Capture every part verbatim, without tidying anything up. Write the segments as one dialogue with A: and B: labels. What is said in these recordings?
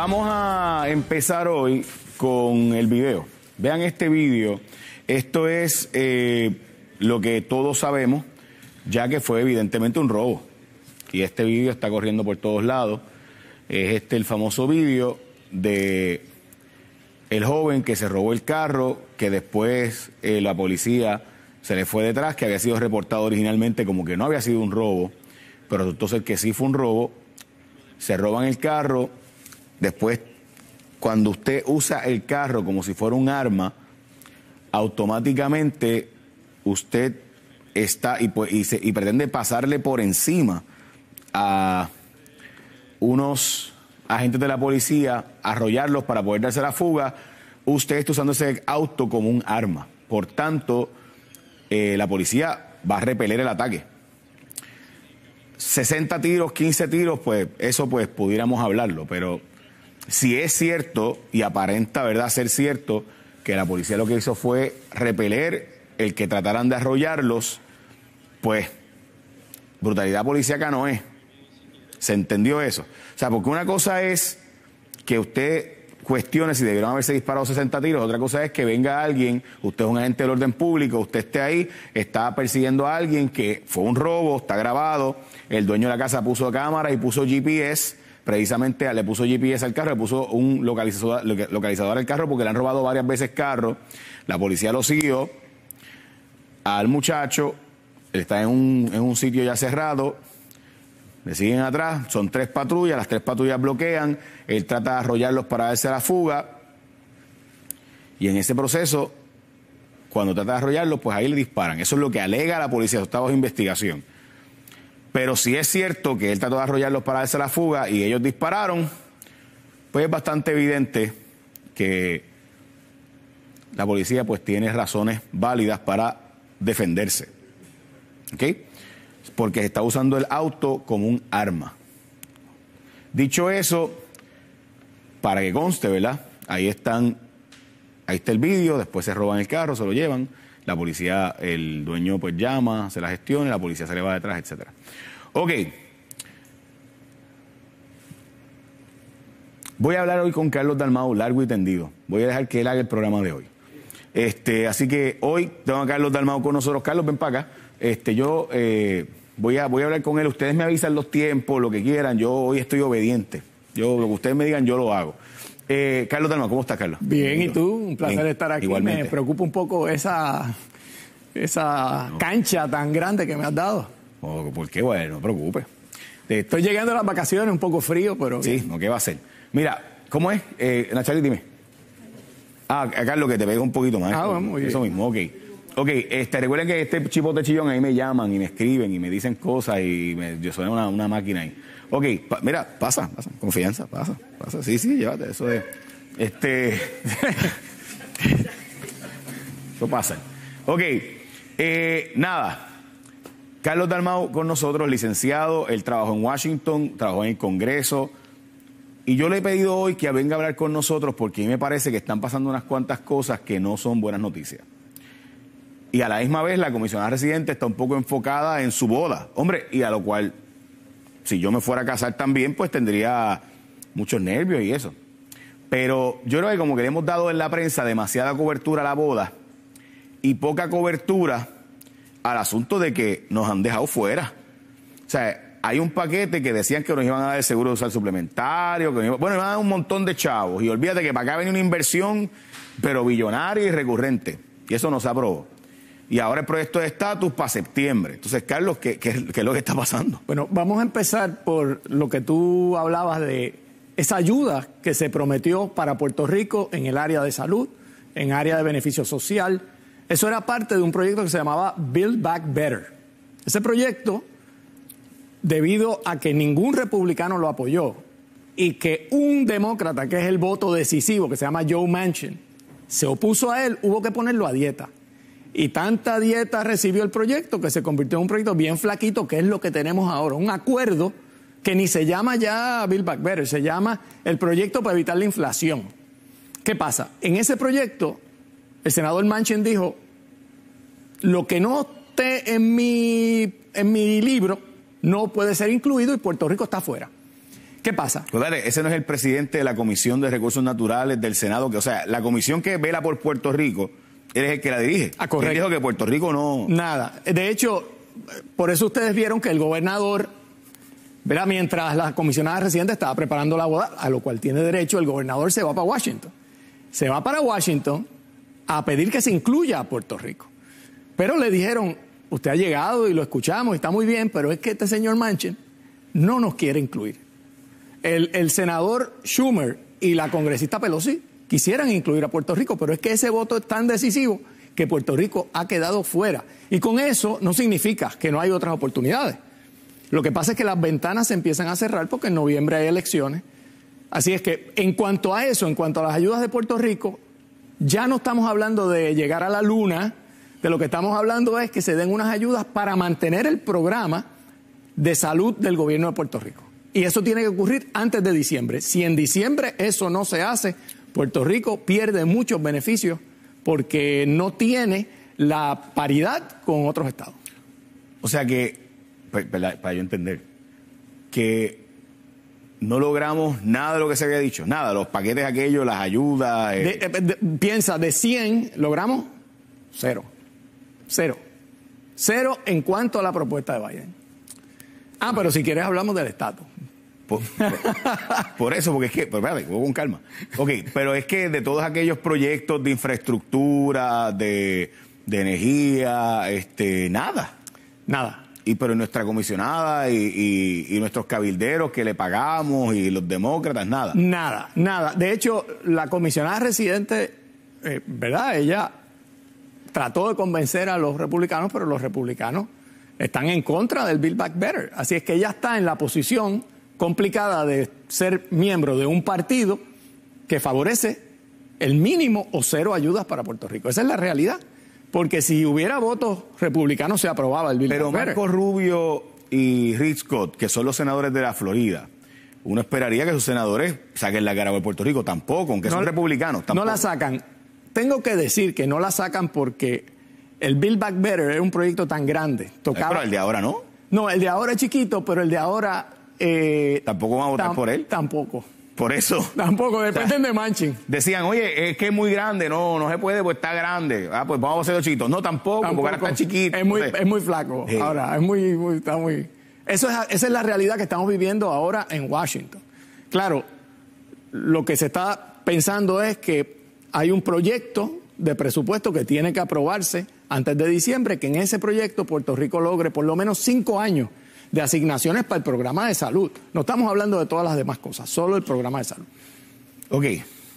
A: Vamos a empezar hoy con el video. Vean este video. Esto es eh, lo que todos sabemos, ya que fue evidentemente un robo. Y este video está corriendo por todos lados. Es este el famoso video de el joven que se robó el carro, que después eh, la policía se le fue detrás, que había sido reportado originalmente como que no había sido un robo, pero resultó ser que sí fue un robo. Se roban el carro. Después, cuando usted usa el carro como si fuera un arma, automáticamente usted está y, y, se, y pretende pasarle por encima a unos agentes de la policía, arrollarlos para poder darse la fuga. Usted está usando ese auto como un arma. Por tanto, eh, la policía va a repeler el ataque. sesenta tiros, quince tiros, pues eso pues pudiéramos hablarlo, pero si es cierto y aparenta, ¿verdad?, ser cierto que la policía lo que hizo fue repeler el que trataran de arrollarlos, pues brutalidad policíaca no es. ¿Se entendió eso? O sea, porque una cosa es que usted cuestione si debieron haberse disparado sesenta tiros, otra cosa es que venga alguien, usted es un agente del orden público, usted esté ahí, está persiguiendo a alguien que fue un robo, está grabado, el dueño de la casa puso cámara y puso G P S, precisamente le puso G P S al carro, le puso un localizador, localizador al carro porque le han robado varias veces carro, la policía lo siguió al muchacho, él está en un, en un sitio ya cerrado, le siguen atrás, son tres patrullas, las tres patrullas bloquean, él trata de arrollarlos para darse la fuga, y en ese proceso, cuando trata de arrollarlos, pues ahí le disparan. Eso es lo que alega la policía, eso está bajo investigación. Pero si es cierto que él trató de arrollarlos para darse la fuga y ellos dispararon, pues es bastante evidente que la policía pues tiene razones válidas para defenderse. ¿Ok? Porque se está usando el auto como un arma. Dicho eso, para que conste, ¿verdad? Ahí están, ahí está el vídeo, después se roban el carro, se lo llevan, la policía, el dueño pues llama, se la gestiona, la policía se le va detrás, etcétera. Ok. Voy a hablar hoy con Carlos Dalmau, largo y tendido. Voy a dejar que él haga el programa de hoy. Este, así que hoy tengo a Carlos Dalmau con nosotros. Carlos, ven para acá. Este, yo eh, voy, a, voy a hablar con él. Ustedes me avisan los tiempos, lo que quieran. Yo hoy estoy obediente. Yo, lo que ustedes me digan, yo lo hago. Eh, Carlos Dalmau, ¿cómo estás, Carlos?
B: Bien, ¿y tú? Un placer Bien, estar aquí.
A: Igualmente.
B: Me preocupa un poco esa, esa no. cancha tan grande que me has dado.
A: Oh, ¿por qué? Bueno, no te preocupes.
B: Estoy llegando a las vacaciones, un poco frío, pero...
A: Sí, bien. ¿No? ¿Qué va a hacer? Mira, ¿cómo es? Eh, Nachali, dime. Ah, Carlos, que te pega un poquito más.
B: Ah, vamos,
A: Eso
B: bien.
A: mismo, ok. Ok, este, recuerden que este chipote chillón ahí me llaman y me escriben y me dicen cosas y me, yo soy una, una máquina ahí. Ok, pa, mira, pasa, pasa, confianza, pasa, pasa. Sí, sí, llévate, eso es. Este. Eso pasa. Ok, eh, nada. Carlos Dalmau con nosotros, licenciado, él trabajó en Washington, trabajó en el Congreso. Y yo le he pedido hoy que venga a hablar con nosotros porque a mí me parece que están pasando unas cuantas cosas que no son buenas noticias. Y a la misma vez la comisionada residente está un poco enfocada en su boda. Hombre, y a lo cual, si yo me fuera a casar también, pues tendría muchos nervios y eso. Pero yo creo que como que le hemos dado en la prensa demasiada cobertura a la boda y poca cobertura al asunto de que nos han dejado fuera. O sea, hay un paquete que decían que nos iban a dar el seguro de usar suplementario, que nos iban, bueno, iban a dar un montón de chavos. Y olvídate que para acá venía una inversión, pero billonaria y recurrente. Y eso no se aprobó. Y ahora el proyecto de estatus para septiembre. Entonces, Carlos, ¿qué, qué, ¿qué es lo que está pasando?
B: Bueno, vamos a empezar por lo que tú hablabas de esa ayuda que se prometió para Puerto Rico en el área de salud, en área de beneficio social. Eso era parte de un proyecto que se llamaba Build Back Better. Ese proyecto, debido a que ningún republicano lo apoyó y que un demócrata, que es el voto decisivo, que se llama Joe Manchin, se opuso a él, hubo que ponerlo a dieta. Y tanta dieta recibió el proyecto que se convirtió en un proyecto bien flaquito, que es lo que tenemos ahora. Un acuerdo que ni se llama ya Build Back Better, se llama el proyecto para evitar la inflación. ¿Qué pasa? En ese proyecto, el senador Manchin dijo, lo que no esté en mi, en mi libro no puede ser incluido y Puerto Rico está fuera. ¿Qué pasa?
A: Pues vale, ese no es el presidente de la Comisión de Recursos Naturales del Senado, que, o sea, la comisión que vela por Puerto Rico, él es el que la dirige.
B: Ah, correcto.
A: Él dijo que Puerto Rico no...
B: Nada. De hecho, por eso ustedes vieron que el gobernador, ¿verdad? Mientras la comisionada residente estaba preparando la boda, a lo cual tiene derecho, el gobernador se va para Washington. Se va para Washington a pedir que se incluya a Puerto Rico. Pero le dijeron, usted ha llegado y lo escuchamos, está muy bien, pero es que este señor Manchin no nos quiere incluir. El, el senador Schumer y la congresista Pelosi quisieran incluir a Puerto Rico, pero es que ese voto es tan decisivo que Puerto Rico ha quedado fuera. Y con eso no significa que no hay otras oportunidades. Lo que pasa es que las ventanas se empiezan a cerrar porque en noviembre hay elecciones. Así es que en cuanto a eso, en cuanto a las ayudas de Puerto Rico, ya no estamos hablando de llegar a la luna, de lo que estamos hablando es que se den unas ayudas para mantener el programa de salud del gobierno de Puerto Rico. Y eso tiene que ocurrir antes de diciembre. Si en diciembre eso no se hace, Puerto Rico pierde muchos beneficios porque no tiene la paridad con otros estados.
A: O sea que, para, para yo entender, que no logramos nada de lo que se había dicho, nada, los paquetes aquellos, las ayudas. Eh.
B: De, de, de, piensa, de cien, ¿logramos? Cero. Cero. Cero en cuanto a la propuesta de Biden. Ah, pero si quieres hablamos del estatus.
A: Por, por, por eso, porque es que, pero espérate, con calma. Ok, pero es que de todos aquellos proyectos de infraestructura, de, de energía, este, nada.
B: Nada.
A: Y pero nuestra comisionada y, y, y nuestros cabilderos que le pagamos y los demócratas, nada.
B: Nada, nada. De hecho, la comisionada residente, eh, ¿verdad? Ella trató de convencer a los republicanos, pero los republicanos están en contra del Build Back Better. Así es que ella está en la posición complicada de ser miembro de un partido que favorece el mínimo o cero ayudas para Puerto Rico. Esa es la realidad. Porque si hubiera votos republicanos se aprobaba el Build Back
A: Pero
B: Better.
A: Marco Rubio y Rick Scott, que son los senadores de la Florida, uno esperaría que sus senadores saquen la cara de Puerto Rico. Tampoco, aunque no, son republicanos. Tampoco.
B: No la sacan. Tengo que decir que no la sacan porque el Build Back Better es un proyecto tan grande. Tocaba...
A: Pero el de ahora no.
B: No, el de ahora es chiquito, pero el de ahora... Eh,
A: ¿Tampoco van a votar por él?
B: Tampoco.
A: Por eso.
B: Tampoco, dependen o sea, de Manchin.
A: Decían, oye, es que es muy grande. No, no se puede, pues está grande. Ah, pues vamos a hacerlo chiquito. No, tampoco, tampoco, porque ahora está chiquito.
B: Es muy, es muy flaco. Sí. Ahora, es muy, muy, está muy... Eso es, esa es la realidad que estamos viviendo ahora en Washington. Claro, lo que se está pensando es que hay un proyecto de presupuesto que tiene que aprobarse antes de diciembre, que en ese proyecto Puerto Rico logre por lo menos cinco años de asignaciones para el programa de salud. No estamos hablando de todas las demás cosas, solo el programa de salud.
A: Ok.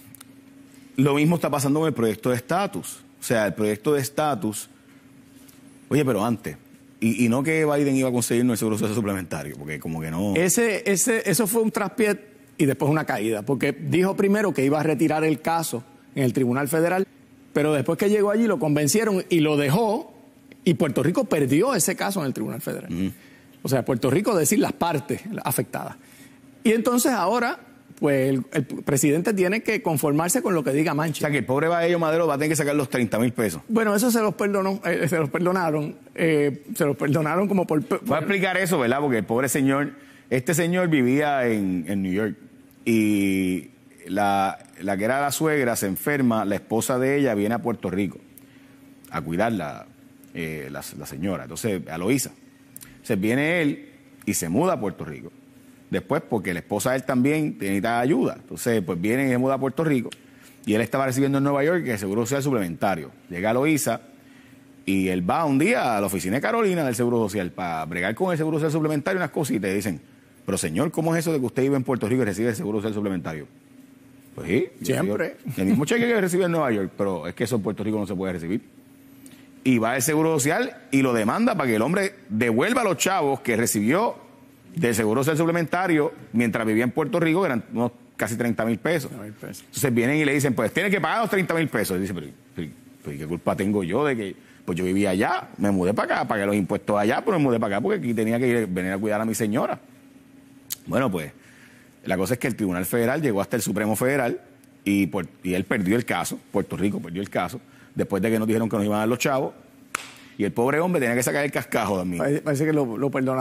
A: Lo mismo está pasando con el proyecto de estatus. O sea, el proyecto de estatus... Oye, pero antes... Y, y no que Biden iba a conseguirnos el seguro social suplementario, porque como que no...
B: Ese, ese, eso fue un traspié y después una caída, porque dijo primero que iba a retirar el caso en el Tribunal Federal, pero después que llegó allí lo convencieron y lo dejó, y Puerto Rico perdió ese caso en el Tribunal Federal. Mm. O sea, Puerto Rico, decir las partes afectadas. Y entonces ahora, pues el, el presidente tiene que conformarse con lo que diga Manchin.
A: O sea, que el pobre Baello Madero va a tener que sacar los treinta mil pesos.
B: Bueno, eso se los perdonó, eh, se los perdonaron, eh, se los perdonaron como por... por...
A: Voy a explicar eso, ¿verdad? Porque el pobre señor, este señor vivía en, en New York y la, la que era la suegra se enferma, la esposa de ella viene a Puerto Rico a cuidarla, eh, la, la señora, entonces, a Loíza. Entonces viene él y se muda a Puerto Rico. Después, porque la esposa de él también necesita ayuda. Entonces, pues viene y se muda a Puerto Rico. Y él estaba recibiendo en Nueva York el seguro social suplementario. Llega a Loíza y él va un día a la oficina de Carolina del Seguro Social para bregar con el seguro social suplementario unas cositas. Y dicen, pero señor, ¿cómo es eso de que usted vive en Puerto Rico y recibe el seguro social suplementario? Pues sí.
B: Siempre.
A: El mismo cheque que recibe en Nueva York, pero es que eso en Puerto Rico no se puede recibir. Y va al Seguro Social y lo demanda para que el hombre devuelva a los chavos que recibió del Seguro Social suplementario mientras vivía en Puerto Rico, que eran unos casi treinta mil pesos. Entonces vienen y le dicen, pues tiene que pagar los treinta mil pesos. Y dice, pero, pero, pero ¿qué culpa tengo yo de que pues yo vivía allá, me mudé para acá, pagué los impuestos allá, pero me mudé para acá porque aquí tenía que ir, venir a cuidar a mi señora? Bueno, pues la cosa es que el Tribunal Federal llegó hasta el Supremo Federal y, por, y él perdió el caso, Puerto Rico perdió el caso, después de que nos dijeron que nos iban a dar los chavos, y el pobre hombre tenía que sacar el cascajo de mí.
B: Parece, parece que lo, lo perdonaron.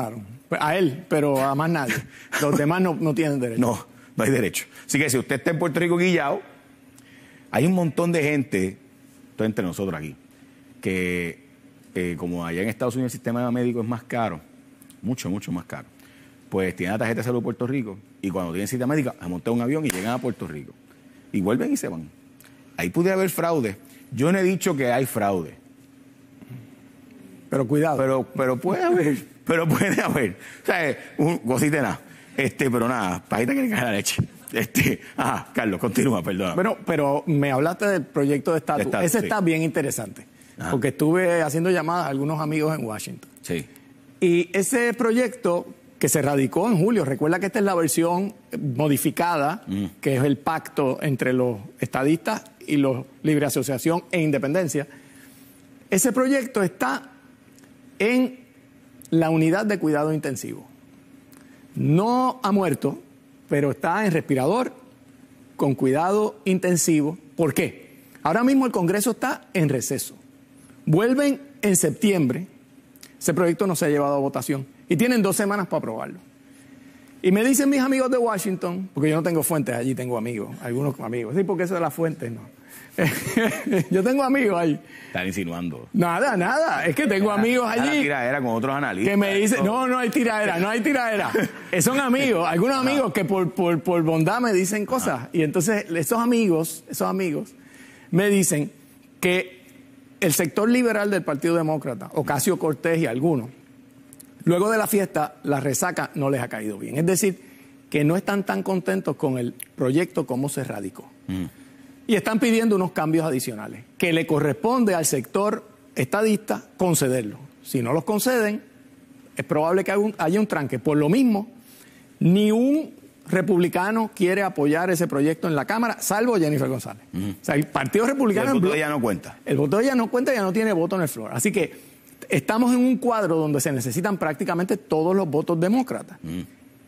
B: A él, pero a más nadie. Los demás no, no tienen derecho.
A: No, no hay derecho. Así que si usted está en Puerto Rico guillado, hay un montón de gente, esto entre nosotros aquí, que eh, como allá en Estados Unidos el sistema médico es más caro, mucho, mucho más caro, pues tienen la tarjeta de salud de Puerto Rico y cuando tienen cita médica, se montan un avión y llegan a Puerto Rico. Y vuelven y se van. Ahí pudiera haber fraude. Yo no he dicho que hay fraude.
B: Pero cuidado.
A: Pero, pero puede haber, pero puede haber. O sea, un cosita de nada. Este, pero nada, pajita que le cae la leche. Este, ajá, Carlos, continúa, perdona.
B: Bueno, pero me hablaste del proyecto de estatus.
A: estatus
B: Ese
A: sí.
B: está bien interesante. Ajá. Porque estuve haciendo llamadas a algunos amigos en Washington.
A: Sí.
B: Y ese proyecto que se radicó en julio, recuerda que esta es la versión modificada, mm. que es el pacto entre los estadistas y los Libre Asociación e Independencia. Ese proyecto está en la unidad de cuidado intensivo. No ha muerto, pero está en respirador con cuidado intensivo. ¿Por qué? Ahora mismo el Congreso está en receso. Vuelven en septiembre. Ese proyecto no se ha llevado a votación y tienen dos semanas para aprobarlo. Y me dicen mis amigos de Washington, porque yo no tengo fuentes allí, tengo amigos, algunos amigos. Sí, porque eso de las fuentes, no. Yo tengo amigos ahí.
A: Están insinuando.
B: Nada, nada. Es que tengo amigos allí.
A: La tiradera con otros analistas.
B: Que me dicen, no, no hay tiradera, no hay tiradera. Son amigos, algunos amigos que por, por, por bondad me dicen cosas. Ah. Y entonces esos amigos, esos amigos me dicen que el sector liberal del Partido Demócrata, Ocasio Cortés y algunos, luego de la fiesta, la resaca no les ha caído bien. Es decir, que no están tan contentos con el proyecto como se radicó. Mm. Y están pidiendo unos cambios adicionales, que le corresponde al sector estadista concederlos. Si no los conceden, es probable que haya un, haya un tranque. Por lo mismo, ni un republicano quiere apoyar ese proyecto en la Cámara, salvo Jennifer González. Mm. O sea, el Partido Republicano...
A: El voto de ella no cuenta.
B: El voto de ella no cuenta, ya no tiene voto en el floor. Así que estamos en un cuadro donde se necesitan prácticamente todos los votos demócratas. Mm.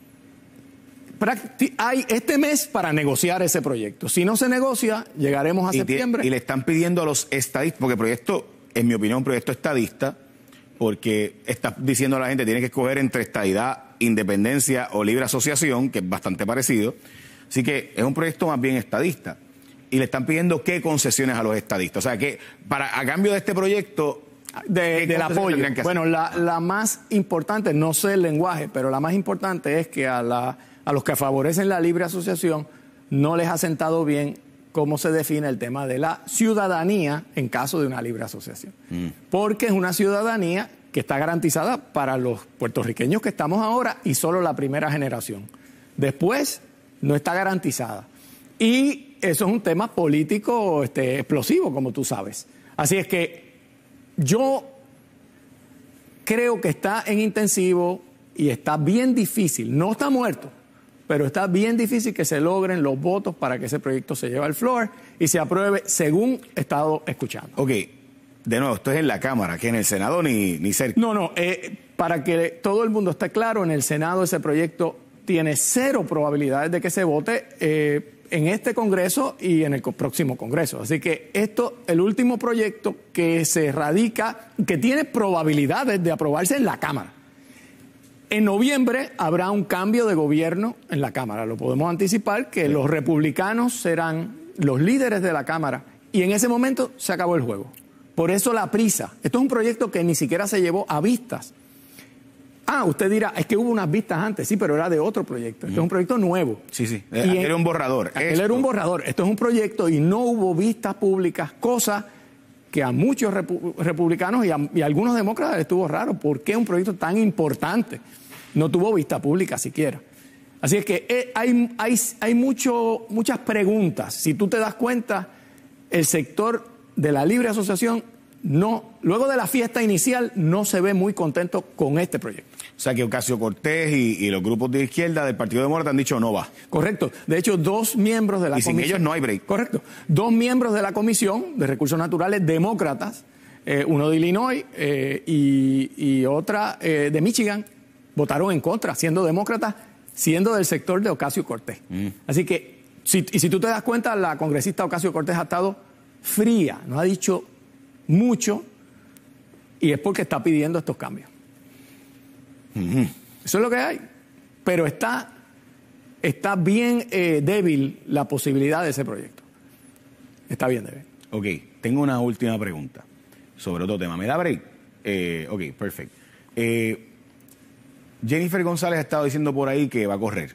B: Hay este mes para negociar ese proyecto. Si no se negocia, llegaremos a
A: y
B: septiembre.
A: Te, y le están pidiendo a los estadistas, porque el proyecto, en mi opinión, un proyecto estadista, porque está diciendo a la gente tiene que escoger entre estadidad, independencia o libre asociación, que es bastante parecido. Así que es un proyecto más bien estadista. Y le están pidiendo qué concesiones a los estadistas. O sea, que para a cambio de este proyecto...
B: De, del apoyo. Bueno, la, la más importante, no sé el lenguaje, pero la más importante es que a la... a los que favorecen la libre asociación no les ha sentado bien cómo se define el tema de la ciudadanía en caso de una libre asociación. Mm. Porque es una ciudadanía que está garantizada para los puertorriqueños que estamos ahora y solo la primera generación. Después no está garantizada. Y eso es un tema político este, explosivo, como tú sabes. Así es que yo creo que está en intensivo y está bien difícil. No está muerto, pero está bien difícil que se logren los votos para que ese proyecto se lleve al floor y se apruebe según he estado escuchando.
A: Ok, de nuevo, esto es en la Cámara, que en el Senado ni, ni cerca.
B: No, no, eh, para que todo el mundo esté claro, en el Senado ese proyecto tiene cero probabilidades de que se vote eh, en este Congreso y en el próximo Congreso. Así que esto, el último proyecto que se radica, que tiene probabilidades de aprobarse en la Cámara. En noviembre habrá un cambio de gobierno en la Cámara. Lo podemos anticipar que sí. Los republicanos serán los líderes de la Cámara y en ese momento se acabó el juego. Por eso la prisa. Esto es un proyecto que ni siquiera se llevó a vistas. Ah, usted dirá, es que hubo unas vistas antes, sí, pero era de otro proyecto. Esto mm. es un proyecto nuevo.
A: Sí, sí, aquel era un borrador.
B: Aquel era un borrador. Esto es un proyecto y no hubo vistas públicas, cosa que a muchos repu republicanos y a, y a algunos demócratas les estuvo raro. ¿Por qué un proyecto tan importante no tuvo vista pública siquiera? Así es que eh, hay, hay, hay mucho, muchas preguntas. Si tú te das cuenta, el sector de la libre asociación, no, luego de la fiesta inicial, no se ve muy contento con este proyecto.
A: O sea que Ocasio Cortés y, y los grupos de izquierda del Partido Demócrata han dicho no va.
B: Correcto. De hecho, dos miembros de la
A: y
B: comisión...
A: Y sin ellos no hay break.
B: Correcto. Dos miembros de la Comisión de Recursos Naturales demócratas, eh, uno de Illinois eh, y, y otra eh, de Michigan, votaron en contra, siendo demócratas, siendo del sector de Ocasio Cortés. Mm. Así que, si, y si tú te das cuenta, la congresista Ocasio Cortés ha estado fría, no ha dicho mucho, y es porque está pidiendo estos cambios.
A: Mm-hmm.
B: Eso es lo que hay. Pero está, está bien eh, débil la posibilidad de ese proyecto. Está bien débil.
A: Ok, tengo una última pregunta sobre otro tema. ¿Me da break? Eh, ok, perfecto. Eh, Jennifer González ha estado diciendo por ahí que va a correr.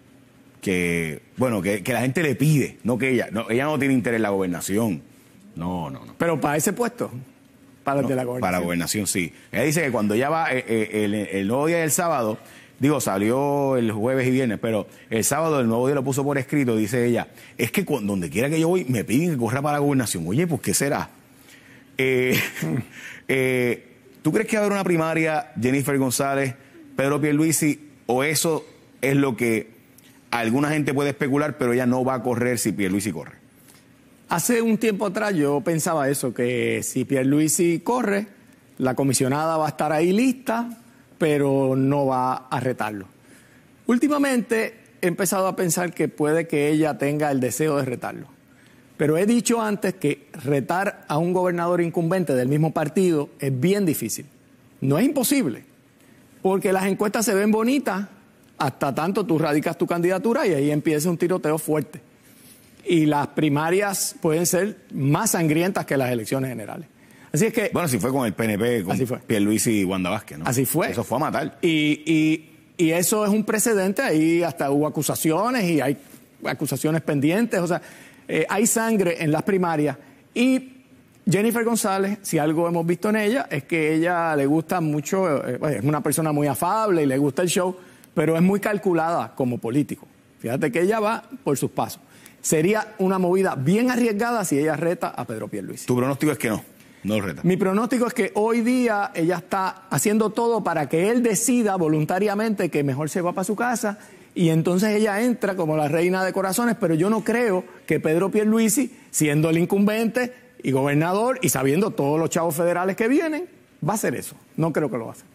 A: Que, bueno, que, que la gente le pide, no que ella. No, ella no tiene interés en la gobernación. No, no, no.
B: Pero para ese puesto, para el
A: no,
B: de la gobernación.
A: Para la gobernación, sí. Ella dice que cuando ella va, eh, eh, el, el nuevo día del sábado, digo, salió el jueves y viernes, pero el sábado el nuevo día lo puso por escrito, dice ella, es que cuando, donde quiera que yo voy, me piden que corra para la gobernación. Oye, pues, ¿qué será? Eh, eh, ¿Tú crees que va a haber una primaria Jennifer González, Pedro Pierluisi, o eso es lo que alguna gente puede especular, pero ella no va a correr si Pierluisi corre?
B: Hace un tiempo atrás yo pensaba eso, que si Pierluisi corre, la comisionada va a estar ahí lista, pero no va a retarlo. Últimamente he empezado a pensar que puede que ella tenga el deseo de retarlo. Pero he dicho antes que retar a un gobernador incumbente del mismo partido es bien difícil. No es imposible, porque las encuestas se ven bonitas hasta tanto tú radicas tu candidatura y ahí empieza un tiroteo fuerte. Y las primarias pueden ser más sangrientas que las elecciones generales. Así es que...
A: Bueno, así fue con el P N P, con Pierluisi y Wanda Vázquez, ¿no?
B: Así fue.
A: Eso fue a matar.
B: Y, y, y eso es un precedente, ahí hasta hubo acusaciones y hay acusaciones pendientes, o sea, eh, hay sangre en las primarias. Y Jennifer González, si algo hemos visto en ella, es que ella le gusta mucho, eh, es una persona muy afable y le gusta el show, pero es muy calculada como político. Fíjate que ella va por sus pasos. Sería una movida bien arriesgada si ella reta a Pedro Pierluisi.
A: Tu pronóstico es que no, no reta.
B: Mi pronóstico es que hoy día ella está haciendo todo para que él decida voluntariamente que mejor se va para su casa y entonces ella entra como la reina de corazones, pero yo no creo que Pedro Pierluisi, siendo el incumbente y gobernador y sabiendo todos los chavos federales que vienen, va a hacer eso. No creo que lo va a hacer.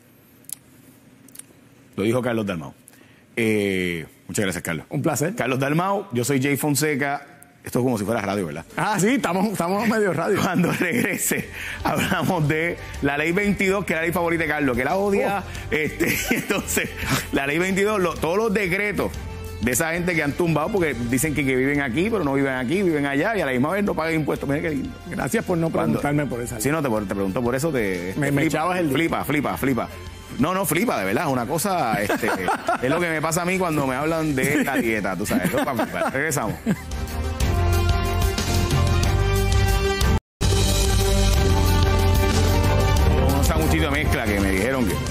A: Lo dijo Carlos Dalmau. Eh, muchas gracias, Carlos.
B: Un placer.
A: Carlos Dalmau, yo soy Jay Fonseca. Esto es como si fuera radio, ¿verdad?
B: Ah, sí, estamos, estamos medio radio.
A: Cuando regrese, hablamos de la ley veintidós, que es la ley favorita de Carlos, que la odia. Oh. Este, entonces, la ley veintidós, lo, todos los decretos de esa gente que han tumbado, porque dicen que, que viven aquí, pero no viven aquí, viven allá, y a la misma vez no pagan impuestos. Mira qué lindo.
B: Gracias por no preguntarme por esa ley.
A: Sí, no, te, te pregunto por eso, te,
B: me,
A: te
B: me
A: flipa,
B: echabas el día.
A: Flipa, flipa, flipa. No, no, flipa, de verdad, una cosa, este, es lo que me pasa a mí cuando me hablan de la dieta, tú sabes, para flipar. Regresamos. Un sanguchito de mezcla que me dijeron que...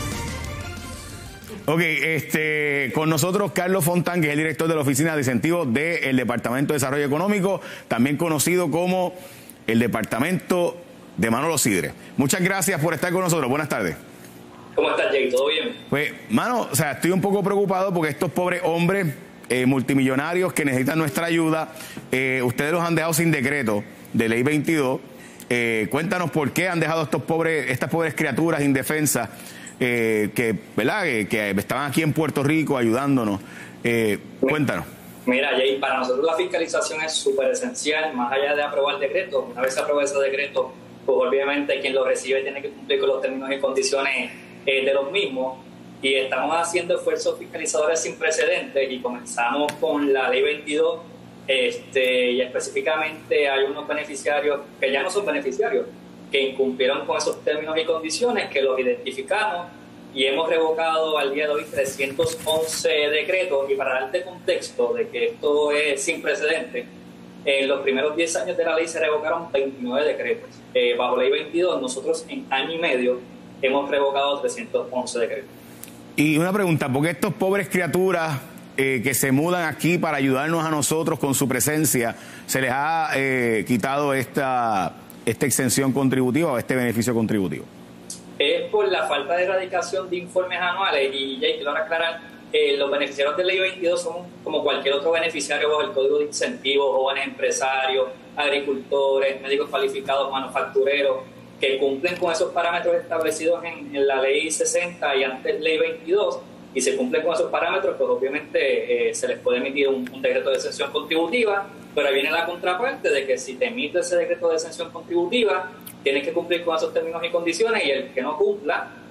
A: Ok, este, con nosotros Carlos Fontán, que es el director de la Oficina de Incentivos del Departamento de Desarrollo Económico, también conocido como el Departamento de Manolo Sidre. Muchas gracias por estar con nosotros, buenas tardes.
C: ¿Cómo estás, Jay? ¿Todo bien?
A: Pues, mano, o sea, estoy un poco preocupado porque estos pobres hombres eh, multimillonarios que necesitan nuestra ayuda, eh, ustedes los han dejado sin decreto de ley veintidós. Eh, cuéntanos por qué han dejado estos pobres, estas pobres criaturas indefensas eh, que, ¿verdad? Que, que estaban aquí en Puerto Rico ayudándonos. Eh, cuéntanos.
C: Mira, Jay, para nosotros la fiscalización es súper esencial, más allá de aprobar el decreto. Una vez se aprueba ese decreto, pues obviamente quien lo recibe tiene que cumplir con los términos y condiciones Eh, de los mismos, y estamos haciendo esfuerzos fiscalizadores sin precedentes y comenzamos con la ley veintidós, este, y específicamente hay unos beneficiarios que ya no son beneficiarios, que incumplieron con esos términos y condiciones, que los identificamos y hemos revocado al día de hoy trescientos once decretos. Y para darte contexto de que esto es sin precedentes, en los primeros diez años de la ley se revocaron veintinueve decretos. Eh, bajo ley veintidós, nosotros en año y medio hemos revocado trescientos once decretos.
A: Y una pregunta, ¿por qué estos pobres criaturas eh, que se mudan aquí para ayudarnos a nosotros con su presencia, se les ha eh, quitado esta, esta exención contributiva o este beneficio contributivo?
C: Es por la falta de erradicación de informes anuales. Y ya quiero aclarar, eh, los beneficiarios de ley veintidós son como cualquier otro beneficiario bajo el Código de Incentivos: jóvenes empresarios, agricultores, médicos cualificados, manufactureros, que cumplen con esos parámetros establecidos en, en la ley sesenta y antes ley veintidós, y se cumplen con esos parámetros, pues obviamente eh, se les puede emitir un, un decreto de exención contributiva. Pero ahí viene la contraparte de que si te emite ese decreto de exención contributiva, tienes que cumplir con esos términos y condiciones, y el que no cumpla,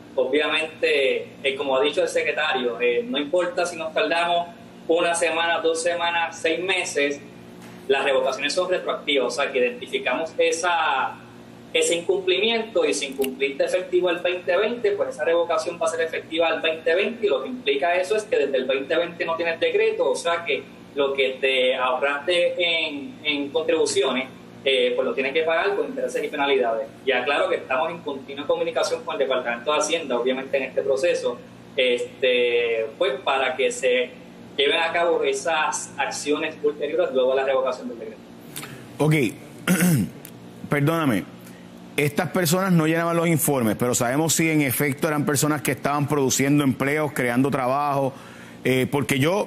C: obviamente, eh, como ha dicho el secretario, eh, no importa si nos tardamos una semana, dos semanas, seis meses, las revocaciones son retroactivas, o sea que identificamos esa, ese incumplimiento y si incumpliste efectivo el veinte veinte, pues esa revocación va a ser efectiva el veinte veinte y lo que implica eso es que desde el veinte veinte no tienes decreto, o sea que lo que te ahorraste en, en contribuciones, eh, pues lo tienes que pagar con intereses y penalidades. Y aclaro que estamos en continua comunicación con el Departamento de Hacienda, obviamente en este proceso, este, pues para que se lleven a cabo esas acciones ulteriores luego de la revocación del decreto.
A: Ok, perdóname, estas personas no llenaban los informes, pero sabemos si en efecto eran personas que estaban produciendo empleos, creando trabajo, eh, porque yo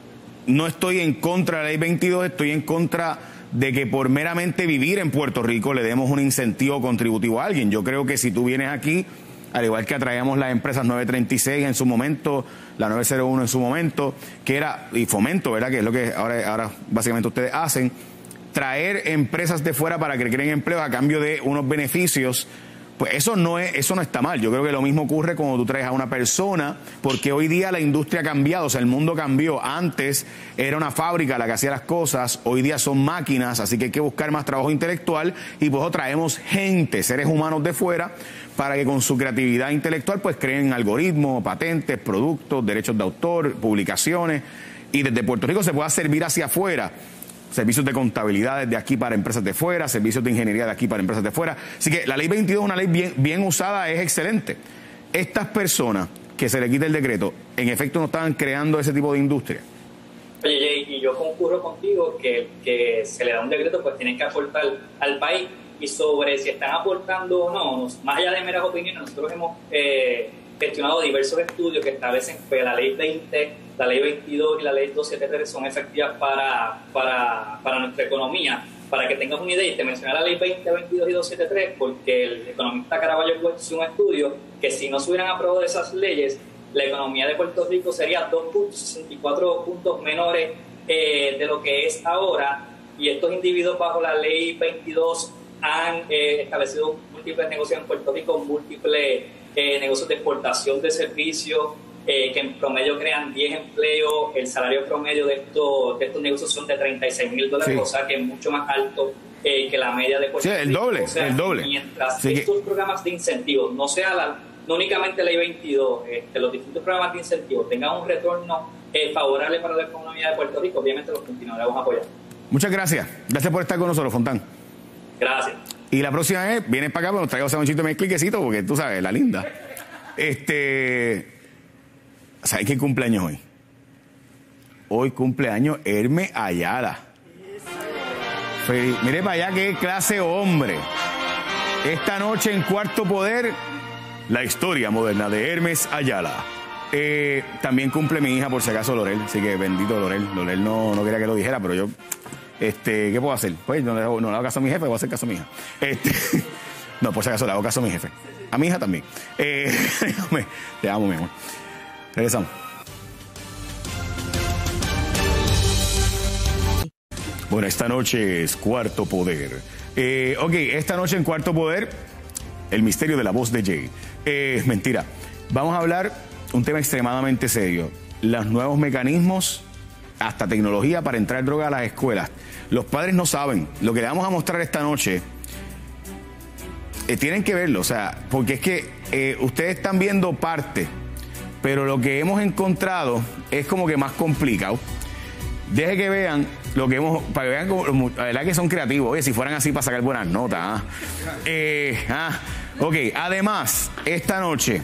A: no estoy en contra de la ley veintidós, estoy en contra de que por meramente vivir en Puerto Rico le demos un incentivo contributivo a alguien. Yo creo que si tú vienes aquí, al igual que atraíamos las empresas nueve treinta y seis en su momento, la nueve cero uno en su momento, que era, y Fomento, ¿verdad? Que es lo que ahora, ahora básicamente ustedes hacen, traer empresas de fuera para que creen empleos a cambio de unos beneficios, pues eso no es, eso no está mal. Yo creo que lo mismo ocurre cuando tú traes a una persona, porque hoy día la industria ha cambiado, o sea, el mundo cambió. Antes era una fábrica la que hacía las cosas, hoy día son máquinas, así que hay que buscar más trabajo intelectual y pues traemos gente, seres humanos de fuera, para que con su creatividad intelectual pues creen algoritmos, patentes, productos, derechos de autor, publicaciones, y desde Puerto Rico se pueda servir hacia afuera. Servicios de contabilidad de aquí para empresas de fuera, servicios de ingeniería de aquí para empresas de fuera. Así que la ley veintidós es una ley bien, bien usada, es excelente. Estas personas que se le quita el decreto, en efecto no estaban creando ese tipo de industria.
C: Oye, Jay, y yo concurro contigo que, que se le da un decreto, pues tienen que aportar al país. Y sobre si están aportando o no, más allá de meras opiniones, nosotros hemos eh, gestionado diversos estudios que establecen que la ley veinte, la ley veintidós y la ley doscientos setenta y tres son efectivas para, para, para nuestra economía. Para que tengas una idea, y te mencioné la ley veinte, veintidós y doscientos setenta y tres, porque el economista Caraballo hizo un estudio que si no se hubieran aprobado esas leyes, la economía de Puerto Rico sería dos punto sesenta y cuatro puntos menores eh, de lo que es ahora, y estos individuos bajo la ley veintidós han eh, establecido múltiples negocios en Puerto Rico, múltiples eh, negocios de exportación de servicios, eh, que en promedio crean diez empleos. El salario promedio de estos, de estos negocios son de treinta y seis mil dólares, sí, o sea que es mucho más alto eh, que la media de Puerto Rico. Sí,
A: el doble,
C: o sea,
A: el doble.
C: Mientras
A: sí,
C: estos
A: que...
C: programas de incentivos, no sea la, no únicamente ley veintidós, este, los distintos programas de incentivos tengan un retorno eh, favorable para la economía de Puerto Rico, obviamente los continuaremos apoyando.
A: Muchas gracias. Gracias por estar con nosotros, Fontán.
C: Gracias.
A: Y la próxima vez vienes para acá, pero nos traigo ese sanchito de cliquecito, porque tú sabes, la linda. Este, ¿sabes qué cumpleaños hoy? Hoy cumpleaños Hermes Ayala. Feliz. Mire para allá qué clase hombre. Esta noche en Cuarto Poder, la historia moderna de Hermes Ayala. Eh, también cumple mi hija, por si acaso, Lorel. Así que bendito Lorel. Lorel no, no quería que lo dijera, pero yo... Este, ¿qué puedo hacer? Pues no le, hago, no le hago caso a mi jefe, voy a hacer caso a mi hija. Este, no, por si acaso le hago caso a mi jefe. A mi hija también. Eh, te amo, mi amor. Regresamos. Bueno, esta noche es Cuarto Poder. Eh, ok, esta noche en Cuarto Poder, el misterio de la voz de Jay. Eh, mentira. Vamos a hablar un tema extremadamente serio. Los nuevos mecanismos, hasta tecnología para entrar droga a las escuelas. Los padres no saben. Lo que le vamos a mostrar esta noche, eh, tienen que verlo, o sea, porque es que eh, ustedes están viendo parte, pero lo que hemos encontrado es como que más complicado. Deje que vean lo que hemos, para que vean como, la verdad que son creativos. Oye, si fueran así para sacar buenas notas. ¿ah? Eh, ah, ok, además, esta noche,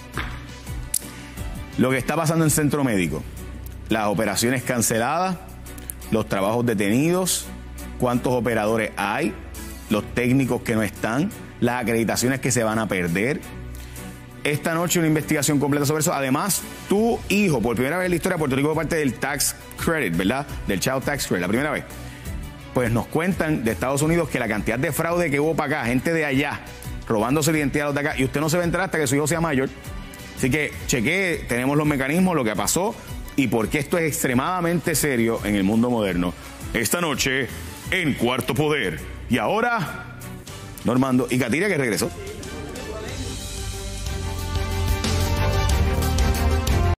A: lo que está pasando en Centro Médico. Las operaciones canceladas, los trabajos detenidos, cuántos operadores hay, los técnicos que no están, las acreditaciones que se van a perder. Esta noche una investigación completa sobre eso. Además, tu hijo, por primera vez en la historia de Puerto Rico, parte del tax credit, ¿verdad? Del child tax credit, la primera vez. Pues nos cuentan de Estados Unidos que la cantidad de fraude que hubo para acá, gente de allá, robándose la identidad de los de acá, y usted no se va a enterar hasta que su hijo sea mayor. Así que chequee, tenemos los mecanismos, lo que pasó, y por qué esto es extremadamente serio en el mundo moderno. Esta noche en Cuarto Poder. Y ahora, Normando y Katiria, que regresó.